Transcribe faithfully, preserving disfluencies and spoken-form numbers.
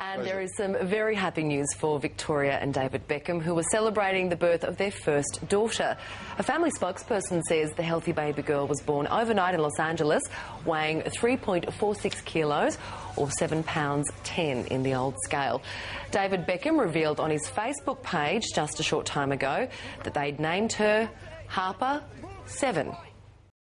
And there is some very happy news for Victoria and David Beckham, who were celebrating the birth of their first daughter. A family spokesperson says the healthy baby girl was born overnight in Los Angeles, weighing three point four six kilos, or seven pounds ten in the old scale. David Beckham revealed on his Facebook page just a short time ago that they'd named her Harper seven.